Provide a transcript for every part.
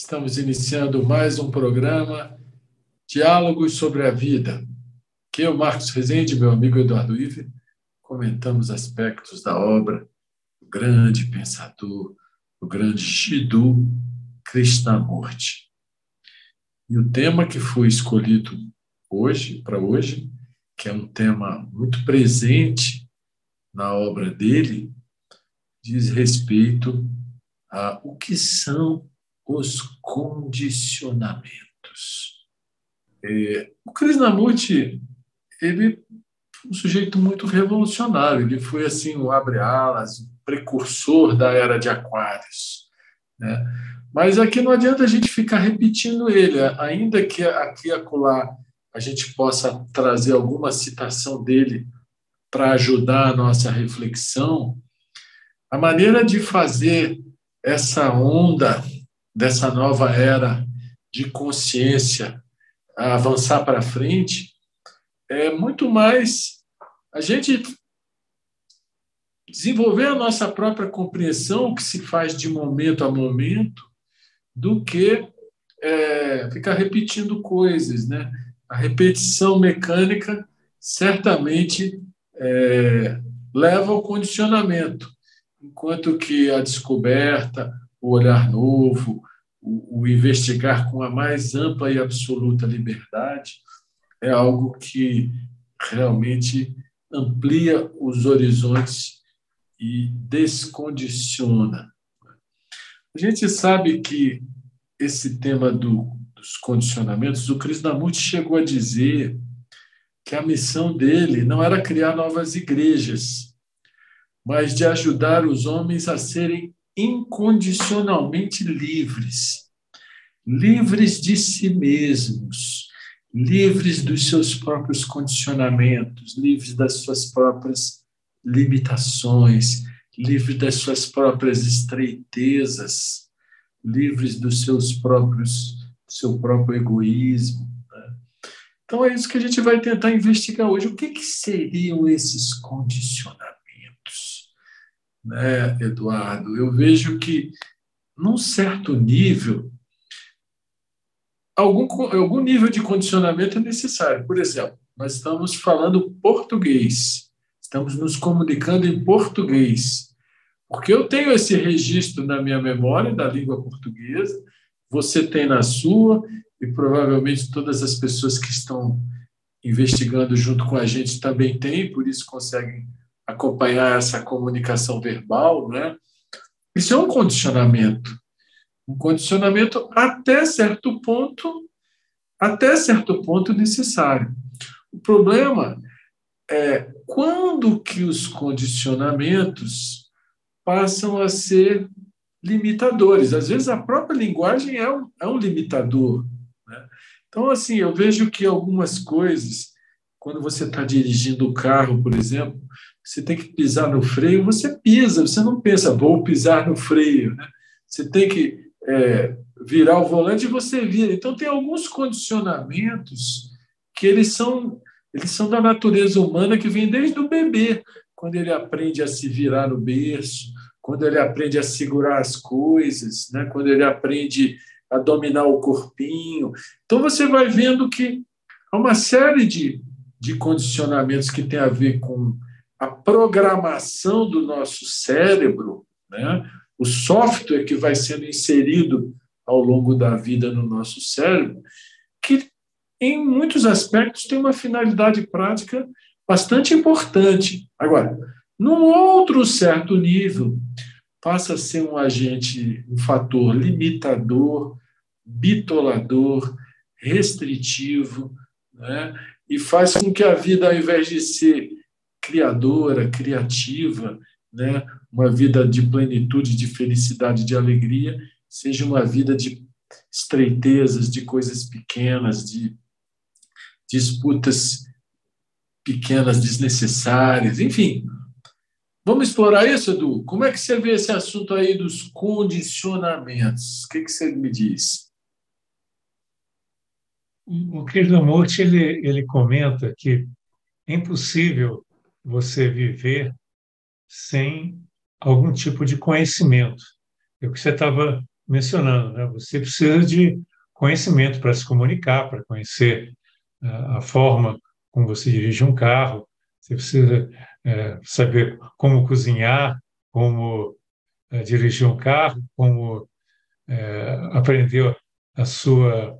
Estamos iniciando mais um programa Diálogos sobre a Vida. Que eu, Marcos Rezende, meu amigo Eduardo Ive, comentamos aspectos da obra do grande pensador, do grande Jiddu Krishnamurti. E o tema que foi escolhido para hoje, que é um tema muito presente na obra dele, diz respeito a o que são os condicionamentos. O Krishnamurti, ele foi um sujeito muito revolucionário, ele foi assim o abre-alas, o precursor da era de Aquários, né? Mas aqui não adianta a gente ficar repetindo ele, ainda que aqui e acolá a gente possa trazer alguma citação dele para ajudar a nossa reflexão. A maneira de fazer essa onda dessa nova era de consciência a avançar para frente é muito mais a gente desenvolver a nossa própria compreensão, o que se faz de momento a momento, do que ficar repetindo coisas, né? A repetição mecânica certamente leva ao condicionamento, enquanto que a descoberta, o olhar novo, o investigar com a mais ampla e absoluta liberdade é algo que realmente amplia os horizontes e descondiciona. A gente sabe que esse tema dos condicionamentos, o Krishnamurti chegou a dizer que a missão dele não era criar novas igrejas, mas de ajudar os homens a serem incondicionalmente livres, livres de si mesmos, livres dos seus próprios condicionamentos, livres das suas próprias limitações, livres das suas próprias estreitezas, livres do seu próprio egoísmo. Então é isso que a gente vai tentar investigar hoje. O que seriam esses condicionamentos, né, Eduardo? Eu vejo que, num certo nível, algum nível de condicionamento é necessário. Por exemplo, nós estamos falando português, estamos nos comunicando em português, porque eu tenho esse registro na minha memória da língua portuguesa, você tem na sua, e provavelmente todas as pessoas que estão investigando junto com a gente também têm, por isso conseguem acompanhar essa comunicação verbal, né? Isso é um condicionamento até certo ponto necessário. O problema é quando que os condicionamentos passam a ser limitadores. Às vezes a própria linguagem é um limitador, né? Então, assim, eu vejo que algumas coisas, quando você está dirigindo o carro, por exemplo, você tem que pisar no freio, você pisa, você não pensa, vou pisar no freio, né? Você tem que virar o volante e você vira. Então, tem alguns condicionamentos que eles são da natureza humana, que vem desde o bebê, quando ele aprende a se virar no berço, quando ele aprende a segurar as coisas, né? Quando ele aprende a dominar o corpinho. Então, você vai vendo que há uma série de condicionamentos que tem a ver com a programação do nosso cérebro, né? O software que vai sendo inserido ao longo da vida no nosso cérebro, que, em muitos aspectos, tem uma finalidade prática bastante importante. Agora, num outro certo nível, passa a ser um agente, um fator limitador, bitolador, restritivo, né? E faz com que a vida, ao invés de ser criadora, criativa, né? Uma vida de plenitude, de felicidade, de alegria, seja uma vida de estreitezas, de coisas pequenas, de disputas pequenas, desnecessárias, enfim. Vamos explorar isso, Edu? Como é que você vê esse assunto aí dos condicionamentos? O que você me diz? O Krishnamurti ele comenta que é impossível você viver sem algum tipo de conhecimento. É o que você estava mencionando, né? Você precisa de conhecimento para se comunicar, para conhecer a forma como você dirige um carro, você precisa saber como cozinhar, como dirigir um carro, como aprender a sua,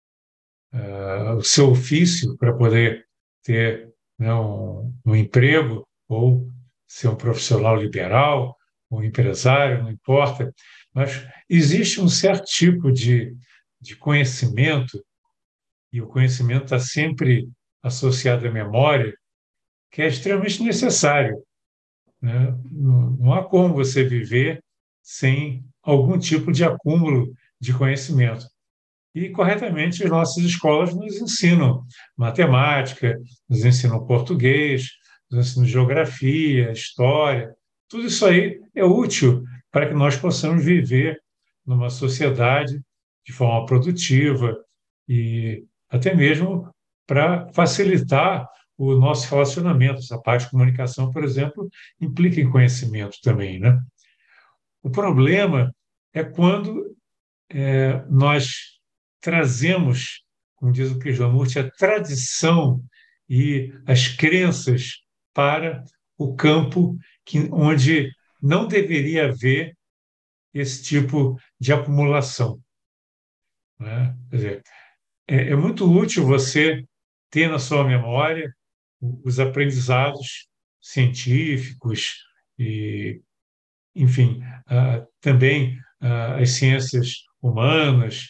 o seu ofício para poder ter, né, um emprego ou ser um profissional liberal, um empresário, não importa. Mas existe um certo tipo de conhecimento, e o conhecimento está sempre associado à memória, que é extremamente necessário, né? Não há como você viver sem algum tipo de acúmulo de conhecimento. E, corretamente, as nossas escolas nos ensinam matemática, nos ensinam português, nos ensinam geografia, história. Tudo isso aí é útil para que nós possamos viver numa sociedade de forma produtiva e até mesmo para facilitar o nosso relacionamento. Essa parte de comunicação, por exemplo, implica em conhecimento também, né? O problema é quando nós trazemos, como diz o Krishnamurti, a tradição e as crenças para o campo onde não deveria haver esse tipo de acumulação, né? Quer dizer, é muito útil você ter na sua memória os aprendizados científicos e, enfim, também as ciências humanas,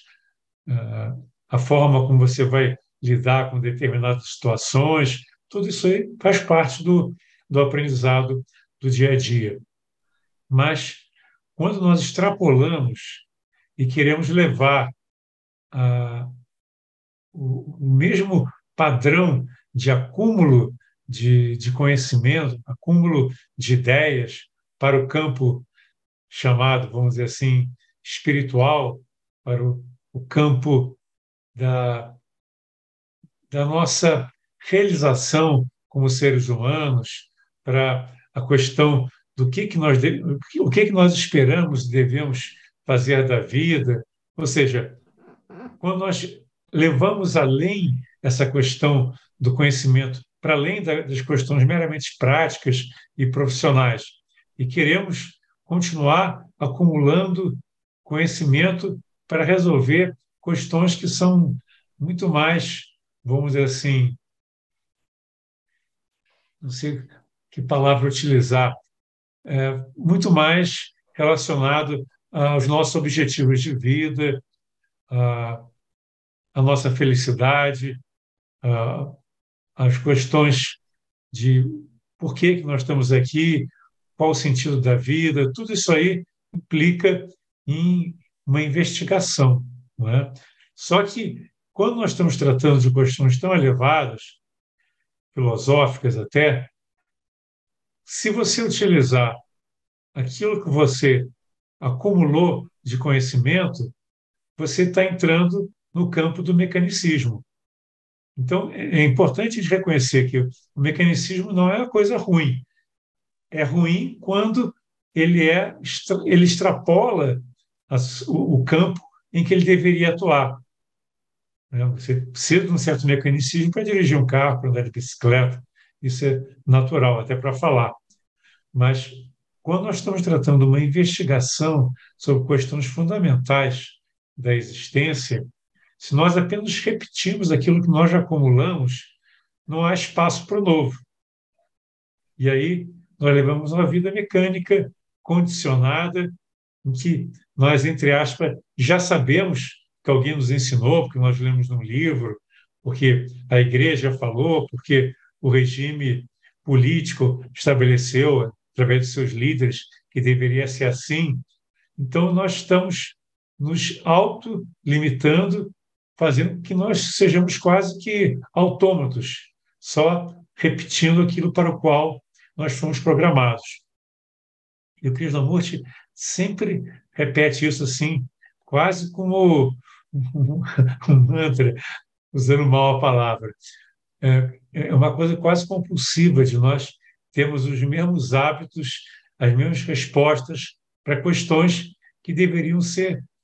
a forma como você vai lidar com determinadas situações, tudo isso aí faz parte do aprendizado do dia a dia. Mas, quando nós extrapolamos e queremos levar a, o mesmo padrão de acúmulo de conhecimento, acúmulo de ideias para o campo chamado, vamos dizer assim, espiritual, para o campo da, da nossa realização como seres humanos, para a questão do que nós o que nós esperamos e devemos fazer da vida, ou seja, quando nós levamos além essa questão do conhecimento, para além das questões meramente práticas e profissionais, e queremos continuar acumulando conhecimento para resolver questões que são muito mais, vamos dizer assim, não sei que palavra utilizar, muito mais relacionado aos nossos objetivos de vida, à nossa felicidade, às questões de por que nós estamos aqui, qual o sentido da vida, tudo isso aí implica em uma investigação, não é? Só que, quando nós estamos tratando de questões tão elevadas, filosóficas até, se você utilizar aquilo que você acumulou de conhecimento, você está entrando no campo do mecanicismo. Então, é importante reconhecer que o mecanicismo não é uma coisa ruim. É ruim quando ele extrapola o campo em que ele deveria atuar, né? Você precisa de um certo mecanicismo para dirigir um carro, para andar de bicicleta. Isso é natural, até para falar. Mas, quando nós estamos tratando uma investigação sobre questões fundamentais da existência, se nós apenas repetimos aquilo que nós já acumulamos, não há espaço para o novo. E aí nós levamos uma vida mecânica, condicionada, em que nós, entre aspas, já sabemos que alguém nos ensinou, porque nós lemos num livro, porque a igreja falou, porque o regime político estabeleceu, através de seus líderes, que deveria ser assim. Então, nós estamos nos autolimitando, fazendo com que nós sejamos quase que autômatos, só repetindo aquilo para o qual nós fomos programados. E o Krishnamurti sempre repete isso assim, quase como um mantra, usando mal a palavra. É uma coisa quase compulsiva de nós termos os mesmos hábitos, as mesmas respostas para questões que deveriam ser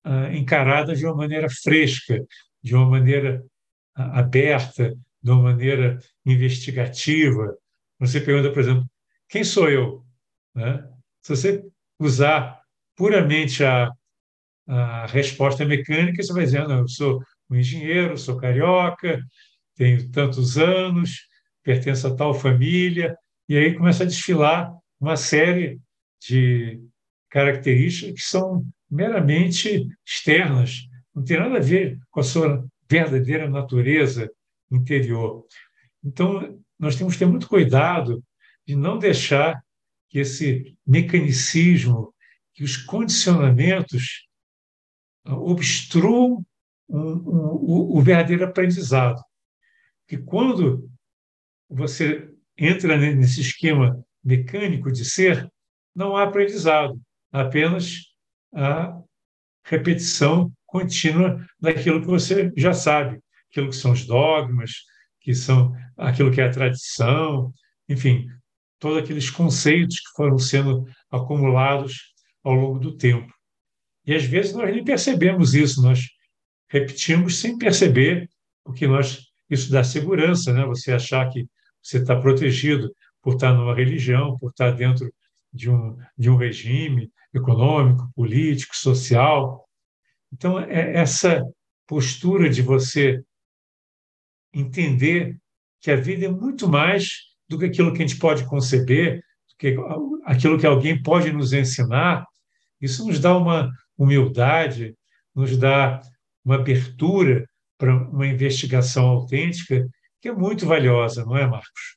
encarada de uma maneira fresca, de uma maneira aberta, de uma maneira investigativa. Você pergunta, por exemplo, quem sou eu? Né? Se você usar puramente a resposta mecânica, você vai dizer, não, eu sou um engenheiro, sou carioca, tenho tantos anos, pertenço a tal família, e aí começa a desfilar uma série de características que são meramente externas, não tem nada a ver com a sua verdadeira natureza interior. Então, nós temos que ter muito cuidado de não deixar que esse mecanicismo, que os condicionamentos obstruam o verdadeiro aprendizado. Que quando você entra nesse esquema mecânico de ser, não há aprendizado, há apenas a repetição contínua daquilo que você já sabe, aquilo que são os dogmas, que são aquilo que é a tradição, enfim, todos aqueles conceitos que foram sendo acumulados ao longo do tempo. E às vezes nós nem percebemos isso, nós repetimos sem perceber, porque isso dá segurança, né? Você achar que você está protegido por estar numa religião, por estar dentro de um regime econômico, político, social. Então, é essa postura de você entender que a vida é muito mais do que aquilo que a gente pode conceber, do que aquilo que alguém pode nos ensinar, isso nos dá uma humildade, nos dá uma abertura para uma investigação autêntica que é muito valiosa, não é, Marcos?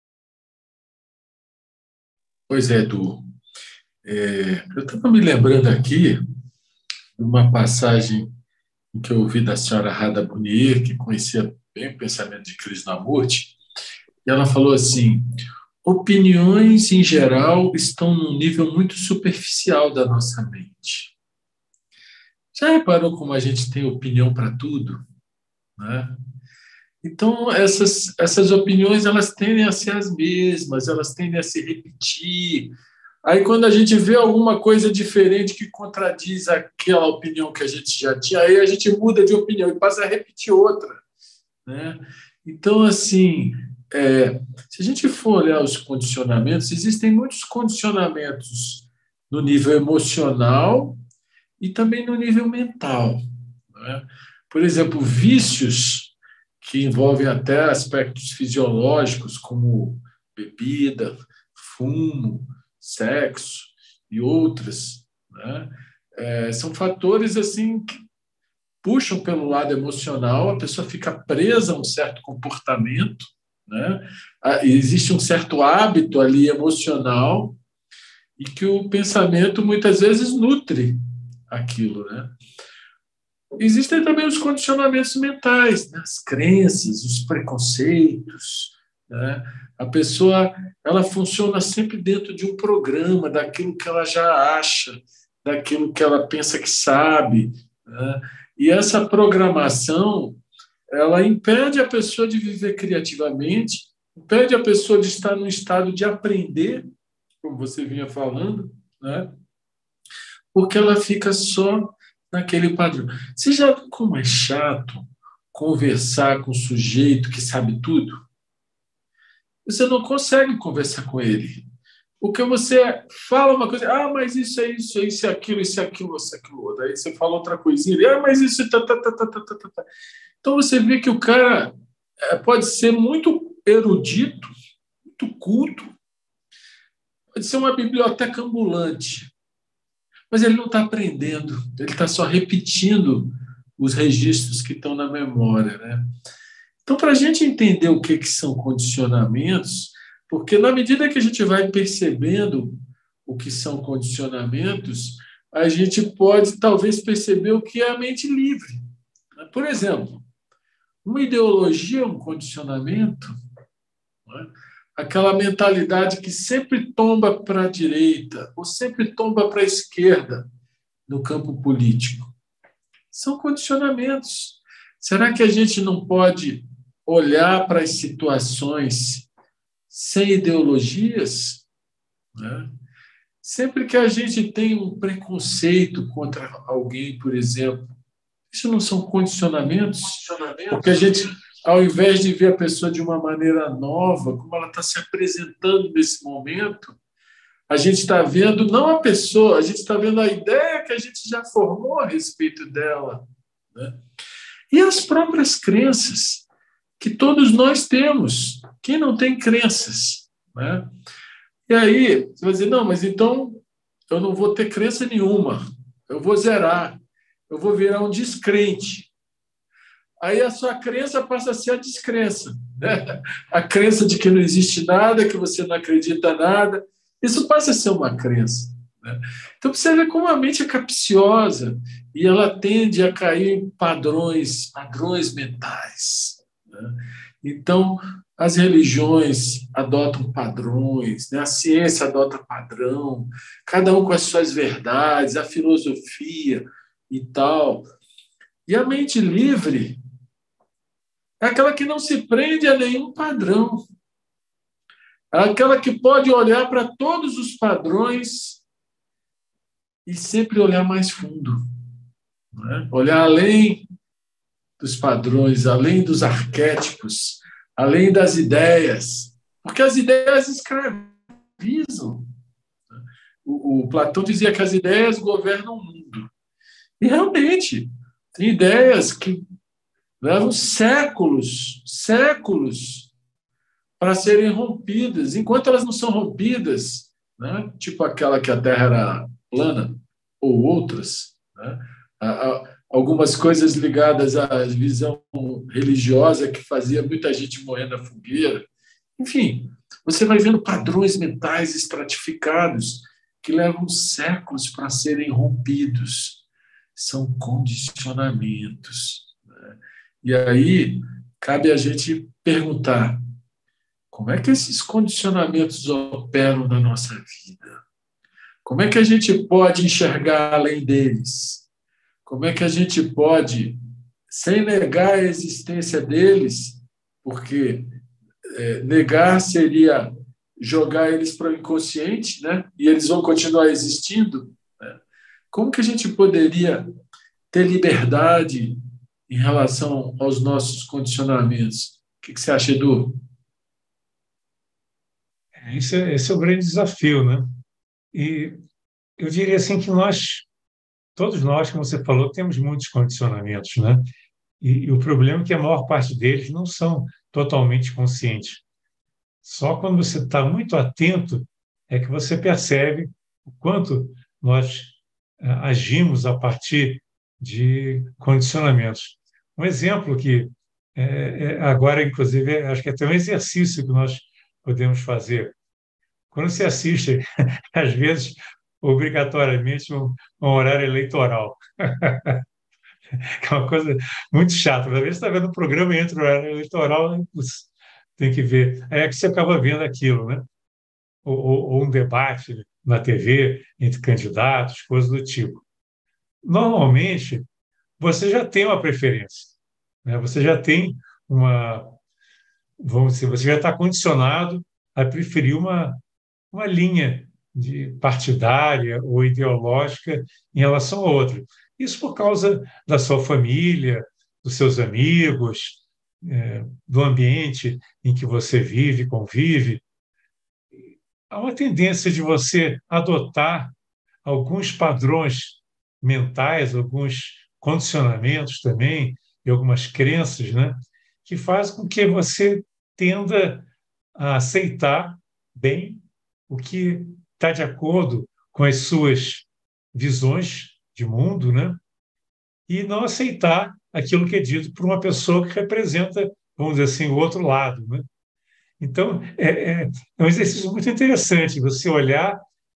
Pois é, Edu. Eu estava me lembrando aqui de uma passagem em que eu ouvi da senhora Radha Bunir, que conhecia bem o pensamento de Krishnamurti, e ela falou assim: opiniões, em geral, estão num nível muito superficial da nossa mente. Já reparou como a gente tem opinião para tudo? Né? Então, essas opiniões, elas tendem a ser as mesmas, elas tendem a se repetir. Aí, quando a gente vê alguma coisa diferente que contradiz aquela opinião que a gente já tinha, aí a gente muda de opinião e passa a repetir outra. Né? Então, assim, se a gente for olhar os condicionamentos, existem muitos condicionamentos no nível emocional e também no nível mental. Né? Por exemplo, vícios que envolvem até aspectos fisiológicos, como bebida, fumo, sexo e outras, né? São fatores assim que puxam pelo lado emocional, a pessoa fica presa a um certo comportamento, né? Existe um certo hábito ali emocional e que o pensamento muitas vezes nutre aquilo, né? Existem também os condicionamentos mentais, né? As crenças, os preconceitos, né? A pessoa ela funciona sempre dentro de um programa, daquilo que ela já acha, daquilo que ela pensa que sabe, né? E essa programação ela impede a pessoa de viver criativamente, impede a pessoa de estar num estado de aprender, como você vinha falando, né? Porque ela fica só naquele padrão. Você já viu como é chato conversar com um sujeito que sabe tudo? Você não consegue conversar com ele. Porque você fala uma coisa, mas isso é isso, isso é aquilo, isso é aquilo, isso é aquilo outro. Aí você fala outra coisinha, mas isso. Tá, tá, tá, tá, tá, tá, tá. Então você vê que o cara pode ser muito erudito, muito culto, pode ser uma biblioteca ambulante, mas ele não está aprendendo, ele está só repetindo os registros que estão na memória. Né? Então, para a gente entender o que são condicionamentos, porque na medida que a gente vai percebendo o que são condicionamentos, a gente pode talvez perceber o que é a mente livre. Por exemplo, uma ideologia é um condicionamento, né? Aquela mentalidade que sempre tomba para a direita ou sempre tomba para a esquerda no campo político. São condicionamentos. Será que a gente não pode olhar para as situações sem ideologias? Né? Sempre que a gente tem um preconceito contra alguém, por exemplo, isso não são condicionamentos? Porque a gente, ao invés de ver a pessoa de uma maneira nova, como ela está se apresentando nesse momento, a gente está vendo não a pessoa, a gente está vendo a ideia que a gente já formou a respeito dela, né? E as próprias crenças que todos nós temos. Quem não tem crenças, né? E aí, você vai dizer, não, mas então eu não vou ter crença nenhuma, eu vou zerar, eu vou virar um descrente. Aí a sua crença passa a ser a descrença, né? A crença de que não existe nada, que você não acredita nada, isso passa a ser uma crença, né? Então você vê como a mente é capciosa e ela tende a cair em padrões mentais, né? Então, as religiões adotam padrões, né? A ciência adota padrão, cada um com as suas verdades, a filosofia e tal. E a mente livre é aquela que não se prende a nenhum padrão, é aquela que pode olhar para todos os padrões e sempre olhar mais fundo, né? Olhar além dos padrões, além dos arquétipos, além das ideias, porque as ideias escravizam. O Platão dizia que as ideias governam o mundo. E realmente, tem ideias que levam séculos para serem rompidas. Enquanto elas não são rompidas, né, tipo aquela que a Terra era plana, ou outras, né, algumas coisas ligadas à visão religiosa que fazia muita gente morrer na fogueira. Enfim, você vai vendo padrões mentais estratificados que levam séculos para serem rompidos. São condicionamentos, né? E aí cabe a gente perguntar: como é que esses condicionamentos operam na nossa vida? Como é que a gente pode enxergar além deles? Como é que a gente pode, sem negar a existência deles, porque negar seria jogar eles para o inconsciente, né? E eles vão continuar existindo, né? Como que a gente poderia ter liberdade em relação aos nossos condicionamentos? O que você acha, Edu? Esse é o grande desafio, né? E eu diria assim que todos nós, como você falou, temos muitos condicionamentos, né? E o problema é que a maior parte deles não são totalmente conscientes. Só quando você está muito atento é que você percebe o quanto nós agimos a partir de condicionamentos. Um exemplo que agora, inclusive, acho que é até um exercício que nós podemos fazer. Quando você assiste, às vezes, obrigatoriamente, um horário eleitoral, que é uma coisa muito chata. Às vezes você está vendo um programa e entra o horário eleitoral, tem que ver. Aí é que você acaba vendo aquilo, né? Ou um debate na TV entre candidatos, coisas do tipo. Normalmente, você já tem uma preferência, né? Você já tem uma, vamos dizer, você já está condicionado a preferir uma linha partidária ou ideológica em relação a outra. Isso por causa da sua família, dos seus amigos, do ambiente em que você vive, convive. Há uma tendência de você adotar alguns padrões mentais, alguns condicionamentos também, e algumas crenças, né, que fazem com que você tenda a aceitar bem o que está de acordo com as suas visões de mundo, né, e não aceitar aquilo que é dito por uma pessoa que representa, vamos dizer assim, o outro lado, né? Então, é um exercício muito interessante você olhar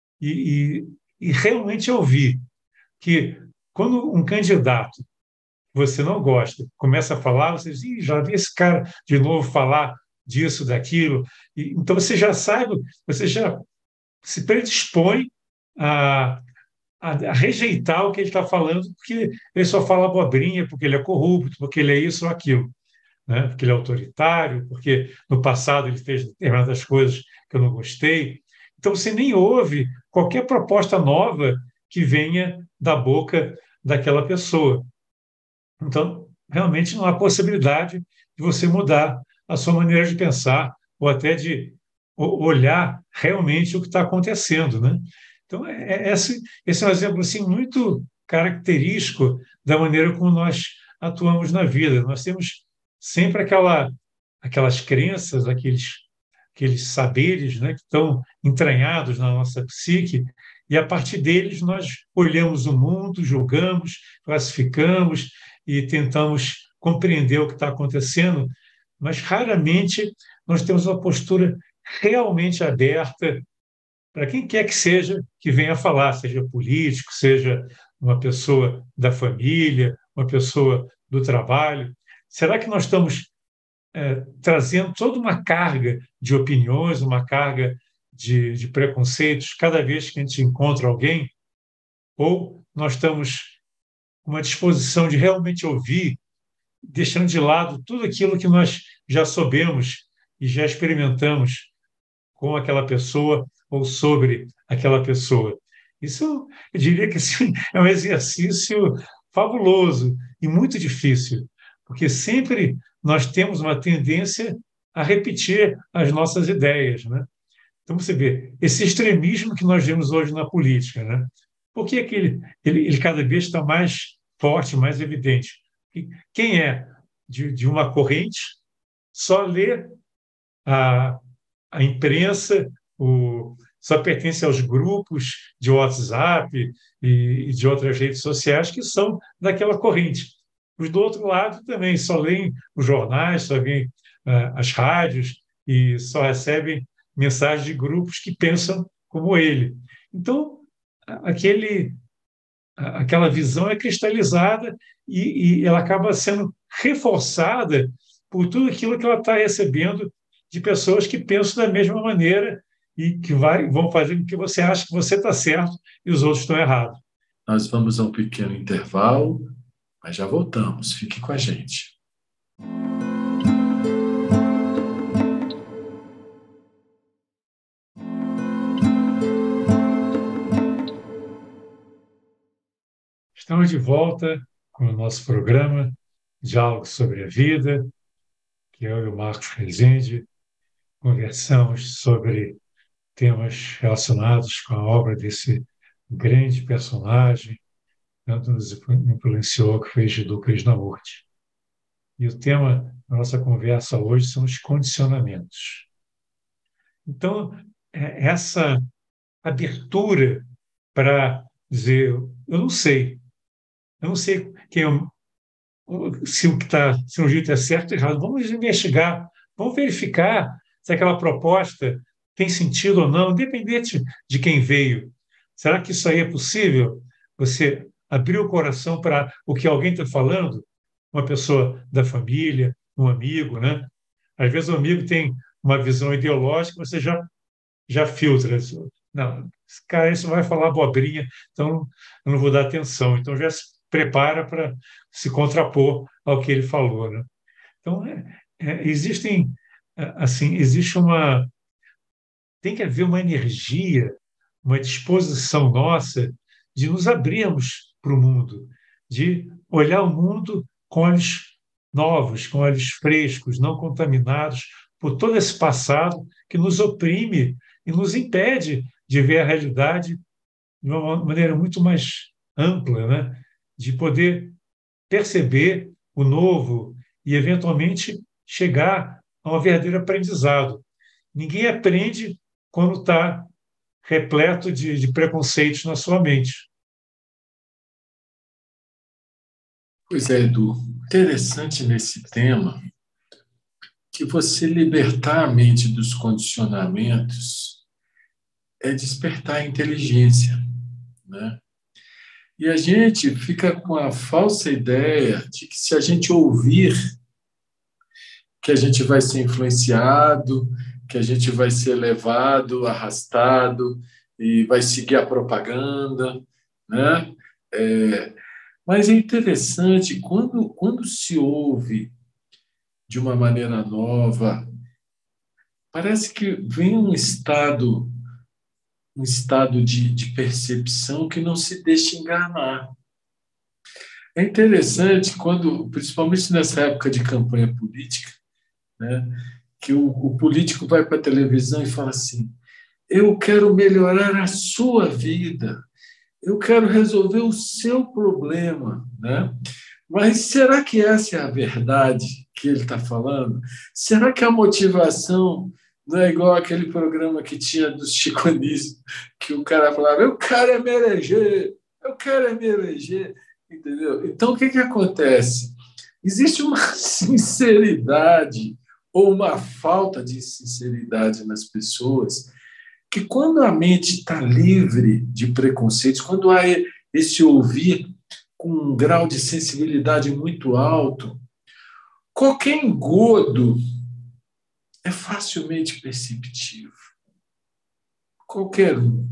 e realmente ouvir que quando um candidato que você não gosta começa a falar, você diz: já vi esse cara de novo falar disso, daquilo. Então você já sabe, você já se predispõe a, a rejeitar o que ele está falando, porque ele só fala abobrinha, porque ele é corrupto, porque ele é isso ou aquilo, né? Porque ele é autoritário, porque no passado ele fez determinadas coisas que eu não gostei. Então, você nem ouve qualquer proposta nova que venha da boca daquela pessoa. Então, realmente não há possibilidade de você mudar a sua maneira de pensar ou até de olhar realmente o que está acontecendo, né? Então, esse é um exemplo assim, muito característico da maneira como nós atuamos na vida. Nós temos sempre aquelas crenças, aqueles saberes, né, que estão entranhados na nossa psique, e a partir deles nós olhamos o mundo, julgamos, classificamos e tentamos compreender o que está acontecendo, mas raramente nós temos uma postura realmente aberta para quem quer que seja que venha falar, seja político, seja uma pessoa da família, uma pessoa do trabalho. Será que nós estamos trazendo toda uma carga de opiniões, uma carga de preconceitos cada vez que a gente encontra alguém? Ou nós estamos com uma disposição de realmente ouvir, deixando de lado tudo aquilo que nós já soubemos e já experimentamos com aquela pessoa ou sobre aquela pessoa? Isso, eu diria que sim, é um exercício fabuloso e muito difícil, porque sempre nós temos uma tendência a repetir as nossas ideias, né? Então, você vê, esse extremismo que nós vemos hoje na política, né? Por que é que ele cada vez está mais forte, mais evidente? E quem é de uma corrente só lê a, a imprensa, só pertence aos grupos de WhatsApp e de outras redes sociais que são daquela corrente. Os do outro lado também só leem os jornais, só leem as rádios e só recebem mensagens de grupos que pensam como ele. Então, aquela visão é cristalizada e ela acaba sendo reforçada por tudo aquilo que ela está recebendo de pessoas que pensam da mesma maneira e que vão fazer com que você ache que você está certo e os outros estão errados. Nós vamos a um pequeno intervalo, mas já voltamos. Fique com a gente. Estamos de volta com o nosso programa Diálogo sobre a Vida, que eu e o Marcos Rezende conversamos sobre temas relacionados com a obra desse grande personagem, tanto nos influenciou, que foi Jiddu Krishnamurti. E o tema da nossa conversa hoje são os condicionamentos. Então, essa abertura para dizer, eu não sei se o que está sendo dito é certo ou errado, vamos investigar, vamos verificar se aquela proposta tem sentido ou não, independente de quem veio. Será que isso aí é possível? Você abrir o coração para o que alguém está falando? Uma pessoa da família, um amigo, né? Às vezes o amigo tem uma visão ideológica, você já filtra. Não, esse cara isso vai falar abobrinha, então eu não vou dar atenção. Então já se prepara para se contrapor ao que ele falou, né? Então existe tem que haver uma energia, uma disposição nossa de nos abrirmos para o mundo, de olhar o mundo com olhos novos, com olhos frescos, não contaminados por todo esse passado que nos oprime e nos impede de ver a realidade de uma maneira muito mais ampla, né? De poder perceber o novo e, eventualmente, chegar a um verdadeiro aprendizado. Ninguém aprende quando está repleto de preconceitos na sua mente. Pois é, Edu. Interessante nesse tema que você libertar a mente dos condicionamentos é despertar a inteligência, né? E a gente fica com a falsa ideia de que se a gente ouvir, que a gente vai ser influenciado, que a gente vai ser levado, arrastado e vai seguir a propaganda, né? Mas é interessante, quando se ouve de uma maneira nova, parece que vem um estado um estado de percepção que não se deixa enganar. É interessante quando, principalmente nessa época de campanha política, né, que o político vai para a televisão e fala assim: eu quero melhorar a sua vida, eu quero resolver o seu problema, né? Mas será que essa é a verdade que ele está falando? Será que a motivação não é igual aquele programa que tinha dos Chico Anísio, que o cara falava: eu quero é me eleger, eu quero é me eleger, entendeu? Então, o que acontece? Existe uma sinceridade ou uma falta de sinceridade nas pessoas que, quando a mente está livre de preconceitos, quando há esse ouvir com um grau de sensibilidade muito alto, qualquer engodo é facilmente perceptível. Qualquer um.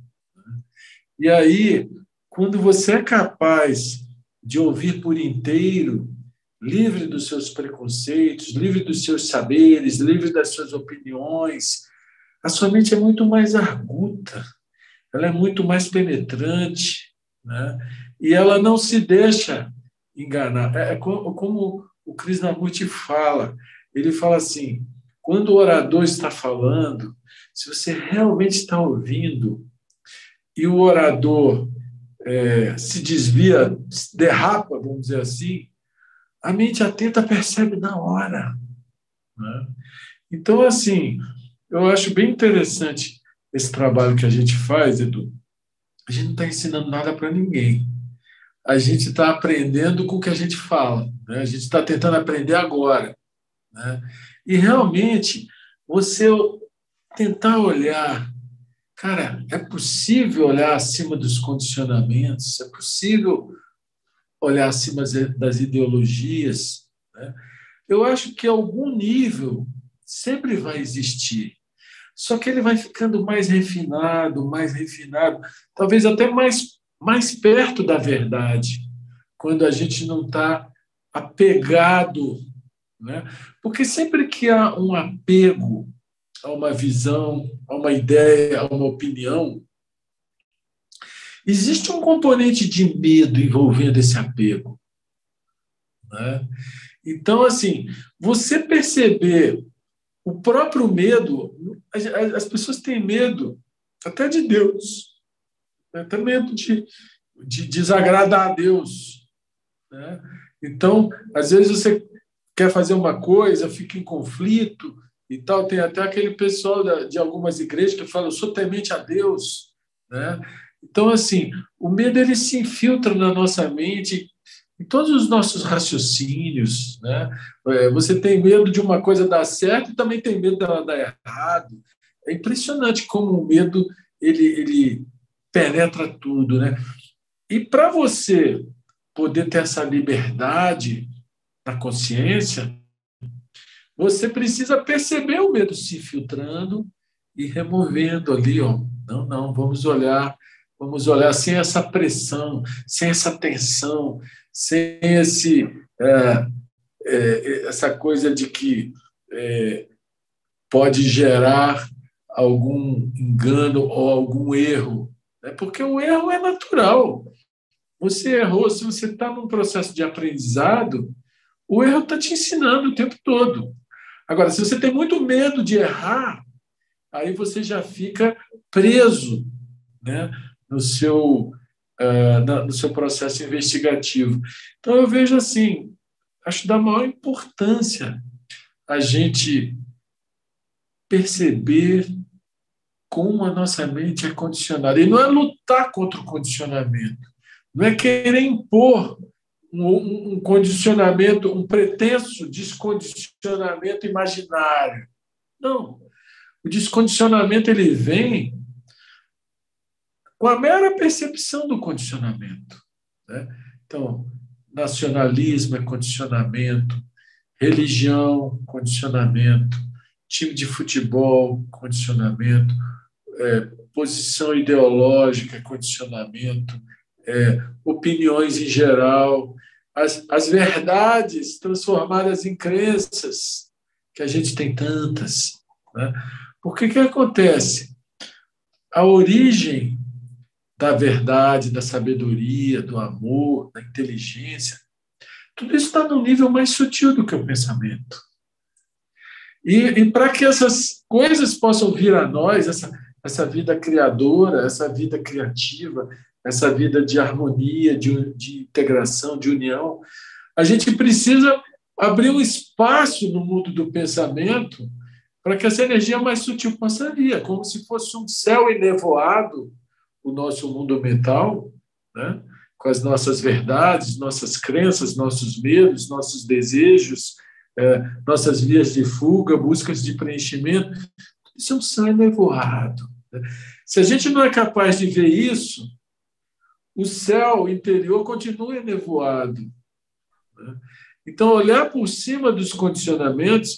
E aí, quando você é capaz de ouvir por inteiro, livre dos seus preconceitos, livre dos seus saberes, livre das suas opiniões, a sua mente é muito mais arguta, ela é muito mais penetrante, né? E ela não se deixa enganar. É como o Krishnamurti fala. Ele fala assim: quando o orador está falando, se você realmente está ouvindo e o orador se desvia, derrapa, vamos dizer assim, a mente atenta percebe na hora, né? Então, assim, eu acho bem interessante esse trabalho que a gente faz, Edu. A gente não está ensinando nada para ninguém. A gente está aprendendo com o que a gente fala, né? A gente está tentando aprender agora, né? E realmente, você tentar olhar, cara, é possível olhar acima dos condicionamentos, é possível olhar acima das ideologias, né? Eu acho que algum nível sempre vai existir, só que ele vai ficando mais refinado, talvez até mais perto da verdade, quando a gente não está apegado, né? Porque sempre que há um apego a uma visão, a uma ideia, a uma opinião, existe um componente de medo envolvendo esse apego, né? Então, assim, você perceber o próprio medo, as pessoas têm medo até de Deus, até medo de desagradar a Deus, né? Então, às vezes você quer fazer uma coisa, fica em conflito e tal. Tem até aquele pessoal de algumas igrejas que fala: eu sou temente a Deus, né? Então, assim, o medo ele se infiltra na nossa mente, em todos os nossos raciocínios, né? Você tem medo de uma coisa dar certo e também tem medo dela dar errado. É impressionante como o medo ele penetra tudo, né? E para você poder ter essa liberdade na consciência, você precisa perceber o medo se filtrando e removendo ali, ó. Não, não, vamos olhar sem essa pressão, sem essa tensão, sem essa coisa de que pode gerar algum engano ou algum erro, né? Porque o erro é natural. Você errou, se você está num processo de aprendizado, o erro está te ensinando o tempo todo. Agora, se você tem muito medo de errar, aí você já fica preso, né, no seu processo investigativo. Então, eu vejo assim, acho da maior importância a gente perceber como a nossa mente é condicionada. E não é lutar contra o condicionamento, não é querer impor um condicionamento, um pretenso descondicionamento imaginário. Não. O descondicionamento ele vem com a mera percepção do condicionamento, né? Então, nacionalismo é condicionamento, religião, condicionamento, time de futebol, condicionamento, posição ideológica, condicionamento, opiniões em geral, as verdades transformadas em crenças, que a gente tem tantas, né? Porque que acontece? a origem da verdade, da sabedoria, do amor, da inteligência, tudo isso está num nível mais sutil do que o pensamento. E para que essas coisas possam vir a nós, essa vida criadora, essa vida criativa, essa vida de harmonia, de integração, de união, a gente precisa abrir um espaço no mundo do pensamento para que essa energia mais sutil possa vir, como se fosse um céu enevoado, o nosso mundo mental, né? Com as nossas verdades, nossas crenças, nossos medos, nossos desejos, nossas vias de fuga, buscas de preenchimento. Isso é um céu enevoado. Né? Se a gente não é capaz de ver isso, o céu interior continua enevoado. Né? Então, olhar por cima dos condicionamentos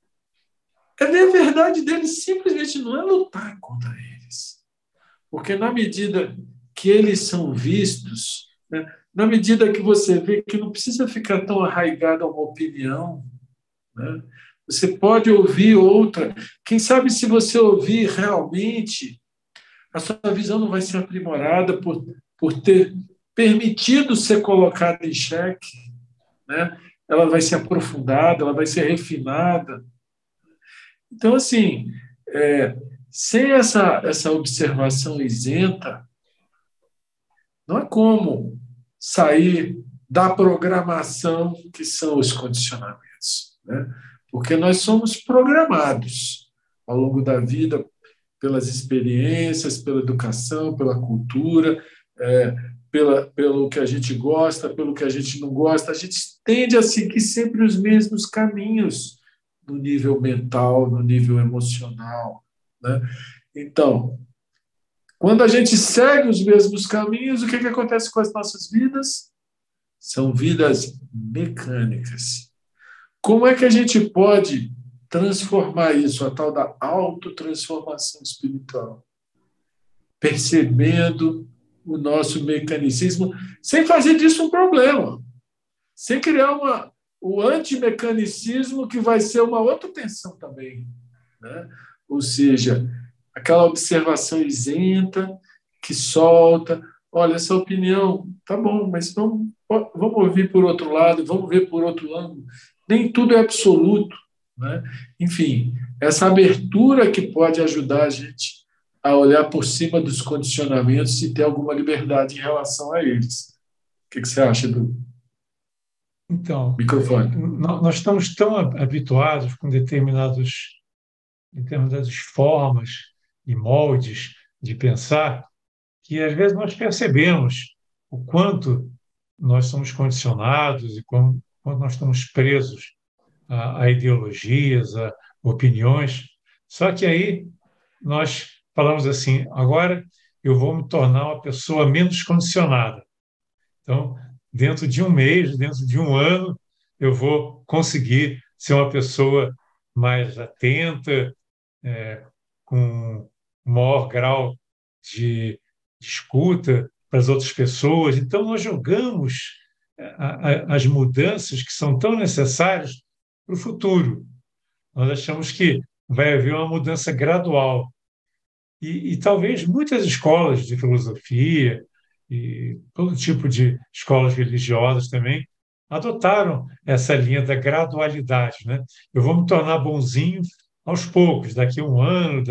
é ver a verdade deles, simplesmente não é lutar contra eles. Porque na medida que eles são vistos, né, na medida que você vê que não precisa ficar tão arraigado a uma opinião, né, você pode ouvir outra. Quem sabe se você ouvir realmente, a sua visão não vai ser aprimorada por ter permitido ser colocada em xeque, né? Ela vai ser aprofundada, ela vai ser refinada. Então, assim, sem essa observação isenta, não é como sair da programação que são os condicionamentos, né? Porque nós somos programados ao longo da vida pelas experiências, pela educação, pela cultura, pelo que a gente gosta, pelo que a gente não gosta. A gente tende a seguir sempre os mesmos caminhos no nível mental, no nível emocional, né? Então, quando a gente segue os mesmos caminhos, o que acontece com as nossas vidas? São vidas mecânicas. Como é que a gente pode transformar isso, a tal da autotransformação espiritual? Percebendo o nosso mecanicismo, sem fazer disso um problema, sem criar o antimecanicismo, que vai ser uma outra tensão também, né? Ou seja, aquela observação isenta, que solta, olha, essa opinião, tá bom, mas vamos ouvir por outro lado, vamos ver por outro ângulo. Nem tudo é absoluto, né? Enfim, essa abertura que pode ajudar a gente a olhar por cima dos condicionamentos e ter alguma liberdade em relação a eles. O que você acha do Então, microfone? nós estamos tão habituados com determinadas formas e moldes de pensar que, às vezes, nós percebemos o quanto nós somos condicionados e quanto nós estamos presos a ideologias, a opiniões. Só que aí nós falamos assim, agora eu vou me tornar uma pessoa menos condicionada. Então, dentro de um mês, dentro de um ano, eu vou conseguir ser uma pessoa mais atenta, com um maior grau de escuta para as outras pessoas. Então, nós jogamos as mudanças que são tão necessárias para o futuro. Nós achamos que vai haver uma mudança gradual. E talvez muitas escolas de filosofia e todo tipo de escolas religiosas também adotaram essa linha da gradualidade, né? Eu vou me tornar bonzinho aos poucos, daqui a um ano,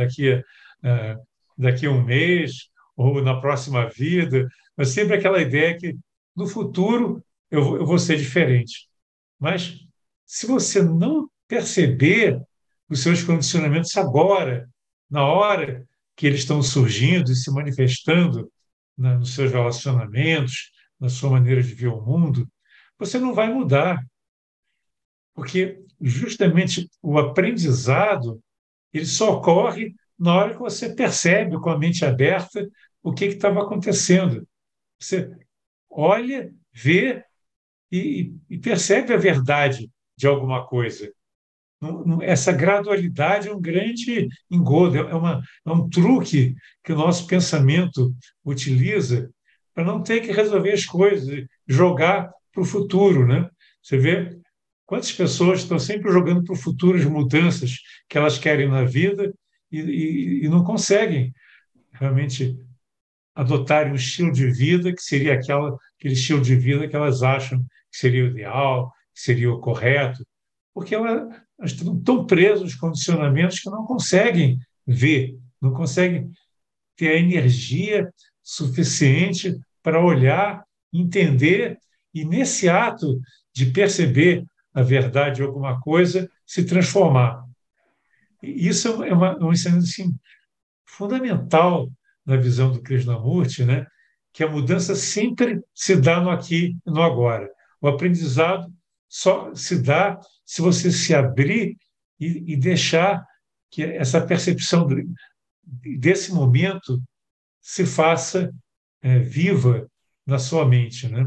daqui a um mês, ou na próxima vida, mas sempre aquela ideia que no futuro eu vou ser diferente. Mas se você não perceber os seus condicionamentos agora, na hora que eles estão surgindo e se manifestando nos seus relacionamentos, na sua maneira de ver o mundo, você não vai mudar. Porque justamente o aprendizado ele só ocorre na hora que você percebe com a mente aberta o que estava acontecendo. Você olha, vê e percebe a verdade de alguma coisa. Essa gradualidade é um grande engodo, é um truque que o nosso pensamento utiliza para não ter que resolver as coisas, jogar para o futuro, né? Você vê quantas pessoas estão sempre jogando para o futuro as mudanças que elas querem na vida e não conseguem realmente adotarem um estilo de vida que seria aquele estilo de vida que elas acham que seria o ideal, que seria o correto, porque elas estão tão presas aos condicionamentos que não conseguem ver, não conseguem ter a energia suficiente para olhar, entender e, nesse ato de perceber a verdade de alguma coisa, se transformar. E isso é um ensinamento assim, fundamental na visão do Krishnamurti, né? Que a mudança sempre se dá no aqui e no agora. O aprendizado só se dá se você se abrir e deixar que essa percepção desse momento se faça viva na sua mente, né?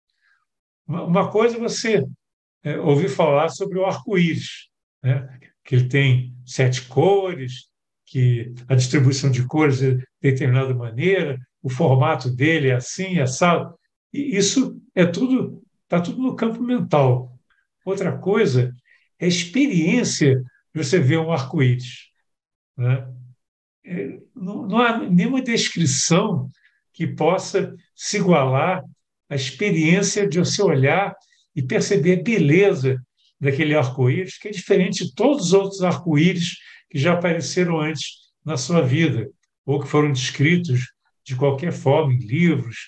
Uma coisa é você ouvir falar sobre o arco-íris, né? Que ele tem 7 cores, que a distribuição de cores é de determinada maneira, o formato dele é assim, assado. E isso está tudo no campo mental. Outra coisa é a experiência de você ver um arco-íris, né? Não há nenhuma descrição que possa se igualar à experiência de você olhar e perceber a beleza daquele arco-íris, que é diferente de todos os outros arco-íris que já apareceram antes na sua vida, ou que foram descritos de qualquer forma em livros,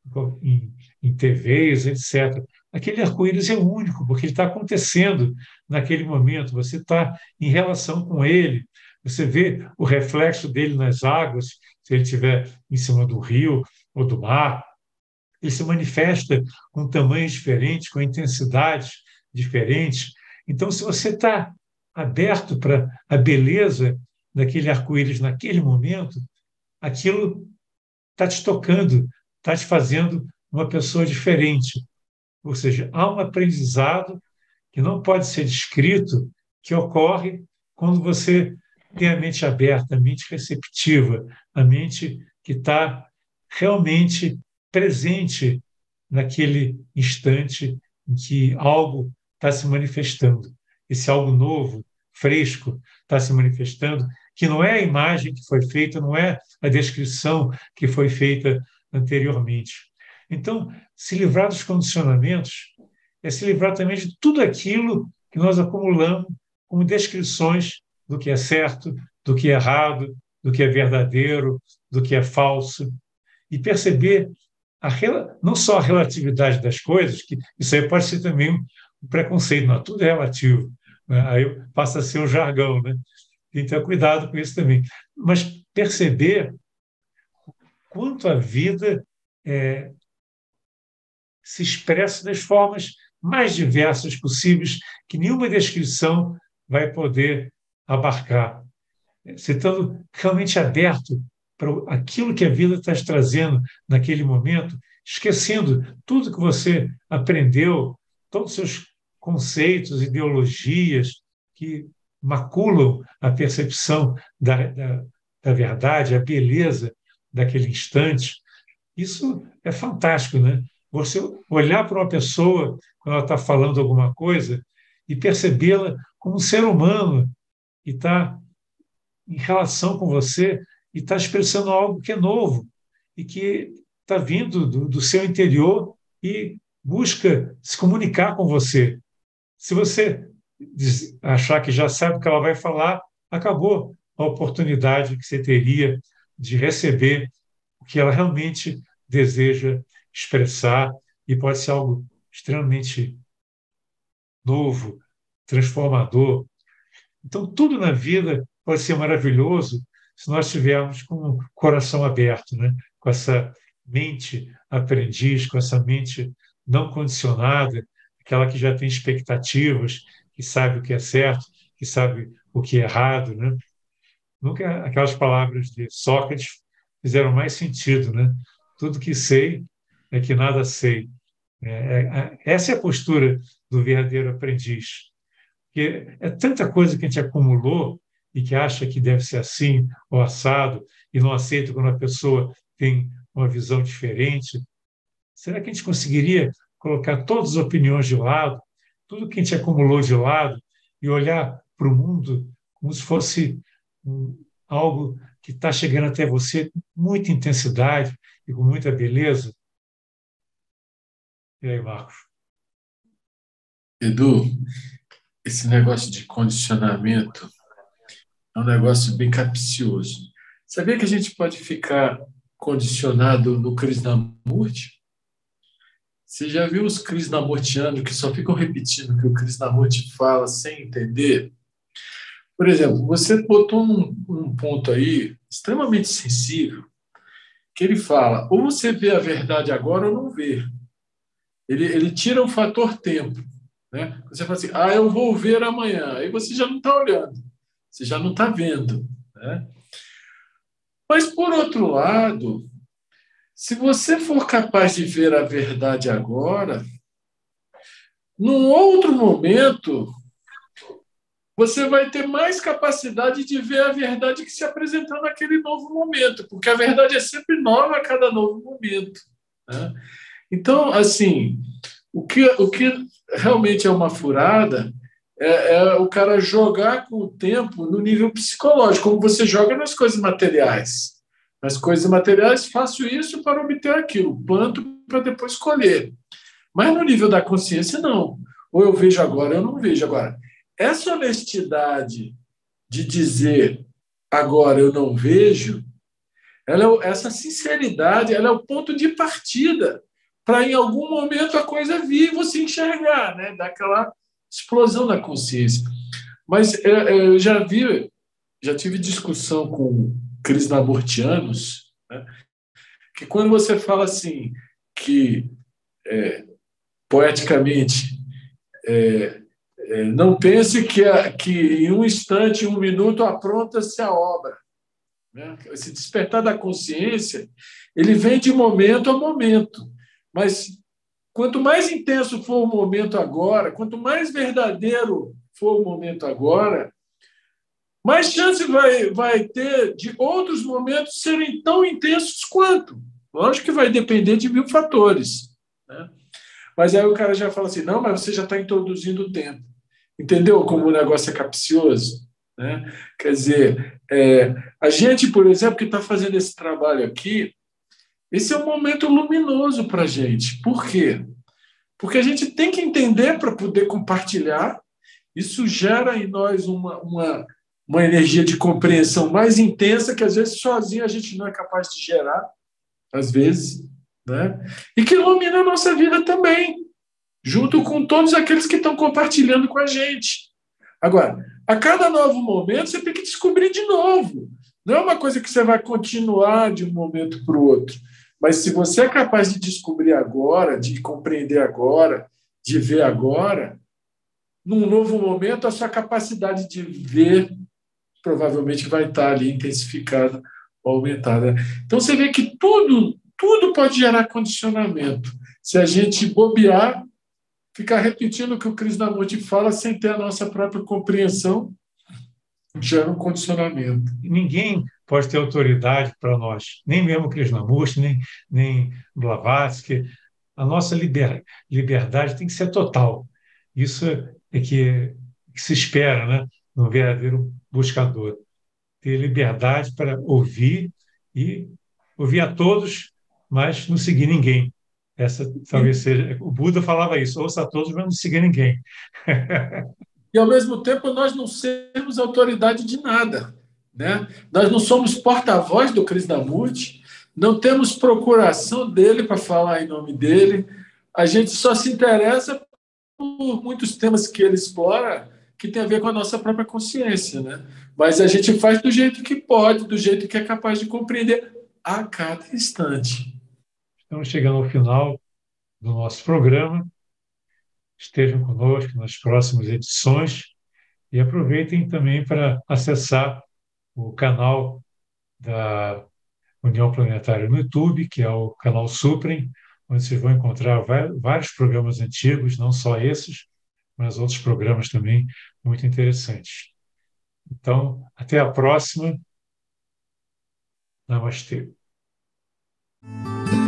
em TVs, etc. Aquele arco-íris é único, porque ele está acontecendo naquele momento, você está em relação com ele, você vê o reflexo dele nas águas, se ele estiver em cima do rio ou do mar. Ele se manifesta com tamanhos diferentes, com intensidades diferentes. Então, se você está aberto para a beleza daquele arco-íris naquele momento, aquilo está te tocando, está te fazendo uma pessoa diferente. Ou seja, há um aprendizado que não pode ser descrito, que ocorre quando você tem a mente aberta, a mente receptiva, a mente que está realmente presente naquele instante em que algo está se manifestando. Esse algo novo, fresco, está se manifestando, que não é a imagem que foi feita, não é a descrição que foi feita anteriormente. Então, se livrar dos condicionamentos é se livrar também de tudo aquilo que nós acumulamos como descrições do que é certo, do que é errado, do que é verdadeiro, do que é falso, e perceber não só a relatividade das coisas, que isso aí pode ser também um preconceito, não, tudo é relativo, né? Aí passa a ser um jargão, né? Tem que ter cuidado com isso também. Mas perceber quanto a vida se expressa das formas mais diversas possíveis, que nenhuma descrição vai poder abarcar. Você estando realmente aberto para aquilo que a vida está te trazendo naquele momento, esquecendo tudo que você aprendeu, todos os seus conceitos, ideologias que maculam a percepção da verdade, a beleza daquele instante. Isso é fantástico, né? Você olhar para uma pessoa quando ela está falando alguma coisa e percebê-la como um ser humano e está em relação com você e está expressando algo que é novo e que está vindo do seu interior e busca se comunicar com você. Se você achar que já sabe o que ela vai falar, acabou a oportunidade que você teria de receber o que ela realmente deseja expressar e pode ser algo extremamente novo, transformador. Então, tudo na vida pode ser maravilhoso se nós estivermos com o coração aberto, né? Com essa mente aprendiz, com essa mente não condicionada, aquela que já tem expectativas, que sabe o que é certo, que sabe o que é errado, né? Nunca aquelas palavras de Sócrates fizeram mais sentido, né? Tudo que sei é que nada sei. Essa é a postura do verdadeiro aprendiz. Porque é tanta coisa que a gente acumulou e que acha que deve ser assim ou assado e não aceita quando a pessoa tem uma visão diferente. Será que a gente conseguiria colocar todas as opiniões de lado, tudo que a gente acumulou de lado e olhar para o mundo como se fosse algo que está chegando até você com muita intensidade e com muita beleza? E aí, Marcos? Edu, esse negócio de condicionamento é um negócio bem capcioso. Sabia que a gente pode ficar condicionado no Krishnamurti? Você já viu os Krishnamurtianos que só ficam repetindo o que o Krishnamurti fala sem entender? Por exemplo, você botou um ponto aí extremamente sensível, que ele fala, ou você vê a verdade agora ou não vê. Ele tira o fator tempo. Né? Você fala assim, eu vou ver amanhã. Aí você já não está olhando, você já não está vendo. Né? Mas, por outro lado, se você for capaz de ver a verdade agora, num outro momento, você vai ter mais capacidade de ver a verdade que se apresentar naquele novo momento, porque a verdade é sempre nova a cada novo momento. Né? Então, assim, o que realmente é uma furada é o cara jogar com o tempo no nível psicológico, como você joga nas coisas materiais. Nas coisas materiais, faço isso para obter aquilo, planto para depois colher. Mas no nível da consciência, não. Ou eu vejo agora, ou eu não vejo agora. Essa honestidade de dizer agora eu não vejo, essa sinceridade, ela é o ponto de partida para em algum momento a coisa vir e você enxergar, né? Daquela explosão da consciência. Mas eu já tive discussão com krishnamurtianos, né? Que quando você fala assim, que poeticamente, não pense que em um instante, em um minuto, apronta-se a obra. Né? Esse despertar da consciência, ele vem de momento a momento. Mas quanto mais intenso for o momento agora, quanto mais verdadeiro for o momento agora, mais chance vai ter de outros momentos serem tão intensos quanto. Lógico que vai depender de mil fatores. Né? Mas aí o cara já fala assim, não, mas você já está introduzindo o tempo. Entendeu como o negócio é capcioso? Né? Quer dizer, a gente, por exemplo, que está fazendo esse trabalho aqui, esse é um momento luminoso para a gente. Por quê? Porque a gente tem que entender para poder compartilhar. Isso gera em nós uma energia de compreensão mais intensa que, às vezes, sozinho a gente não é capaz de gerar, às vezes. Né? E que ilumina a nossa vida também, junto com todos aqueles que estão compartilhando com a gente. Agora, a cada novo momento, você tem que descobrir de novo. Não é uma coisa que você vai continuar de um momento para o outro. Mas se você é capaz de descobrir agora, de compreender agora, de ver agora, num novo momento, a sua capacidade de ver provavelmente vai estar ali intensificada ou aumentada. Então, você vê que tudo pode gerar condicionamento. Se a gente bobear, ficar repetindo o que o Krishnamurti fala sem ter a nossa própria compreensão, gera um condicionamento. Ninguém pode ter autoridade para nós, nem mesmo Krishnamurti, nem Blavatsky. A nossa liberdade tem que ser total. Isso é que se espera, né, no verdadeiro buscador. Ter liberdade para ouvir e ouvir a todos, mas não seguir ninguém. Essa talvez seja. O Buda falava isso: ouça a todos, mas não seguir ninguém. E, ao mesmo tempo, nós não sermos autoridade de nada. Né? Nós não somos porta-voz do Krishnamurti, não temos procuração dele para falar em nome dele, a gente só se interessa por muitos temas que ele explora que tem a ver com a nossa própria consciência. Né? Mas a gente faz do jeito que pode, do jeito que é capaz de compreender a cada instante. Estamos chegando ao final do nosso programa. Estejam conosco nas próximas edições e aproveitem também para acessar o canal da União Planetária no YouTube, que é o canal Suprem, onde vocês vão encontrar vários programas antigos, não só esses, mas outros programas também muito interessantes. Então, até a próxima. Namastê.